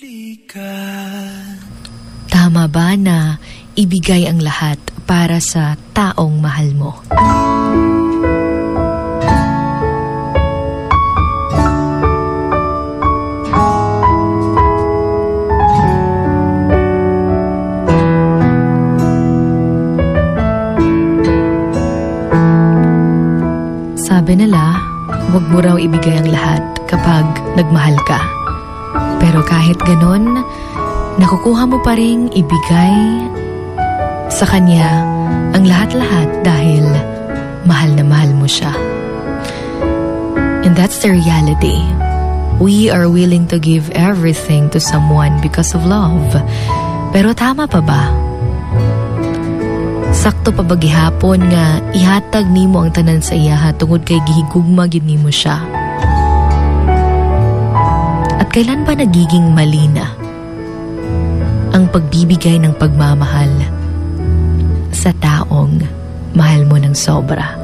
Tama ba na ibigay ang lahat para sa taong mahal mo? Sabi nila, huwag mo raw ibigay ang lahat kapag nagmahal ka. Pero kahit ganon, nakukuha mo pa ring ibigay sa kanya ang lahat-lahat dahil mahal na mahal mo siya. And that's the reality. We are willing to give everything to someone because of love. Pero tama pa ba? Sakto pa ba gihapon nga ihatag nimo ang tanan sa iya tungod kay gihigugma gyud nimo siya? At kailan ba nagiging mali na ang pagbibigay ng pagmamahal sa taong mahal mo ng sobra?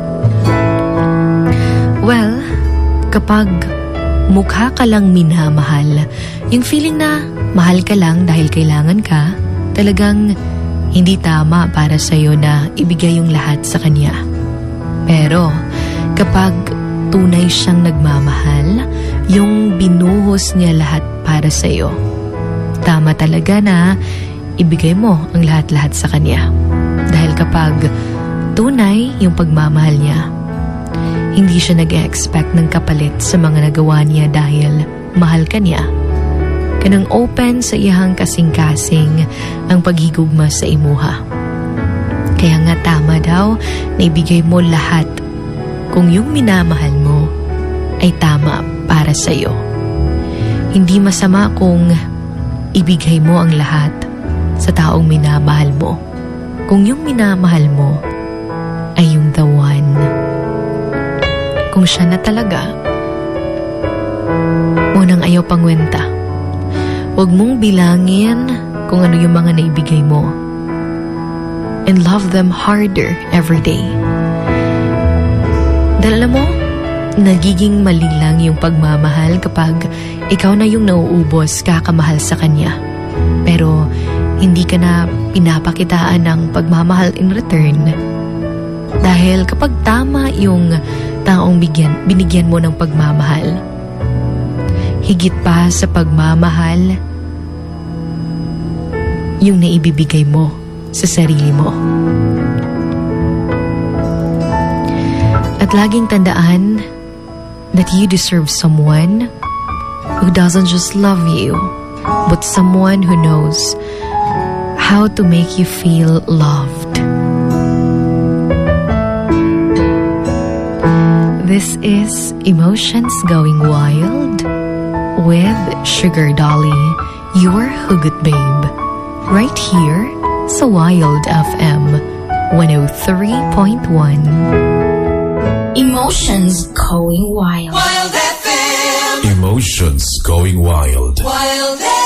Well, kapag mukha ka lang minamahal, yung feeling na mahal ka lang dahil kailangan ka, talagang hindi tama para sa'yo na ibigay yung lahat sa kanya. Pero kapag tunay siyang nagmamahal, yung binuhos niya lahat para sa'yo, tama talaga na ibigay mo ang lahat-lahat sa kanya. Dahil kapag tunay yung pagmamahal niya, hindi siya nag-expect ng kapalit sa mga nagawa niya dahil mahal ka niya. Kanang open sa iyahang kasing-kasing ang paghigugma sa imuha. Kaya nga tama daw na ibigay mo lahat kung yung minamahal mo ay tama para sa iyo. Hindi masama kung ibigay mo ang lahat sa taong minamahal mo kung yung minamahal mo ay yung the one. Kung siya na talaga, munang ayaw pangwenta. Huwag mong bilangin kung ano yung mga naibigay mo. And love them harder every day. Dahil alam mo, nagiging mali lang yung pagmamahal kapag ikaw na yung nauubos kakamahal sa kanya. Pero hindi ka na pinapakitaan ng pagmamahal in return. Dahil kapag tama yung taong binigyan mo ng pagmamahal, higit pa sa pagmamahal, yung naibibigay mo sa sarili mo. At laging tandaan that you deserve someone who doesn't just love you, but someone who knows how to make you feel loved. This is Emotions Going Wild with Sugar Dolly, your Hugot Babe. Right here sa Wild FM 103.1. Emotions Going Wild. Wild FM. Emotions Going Wild. Wild FM.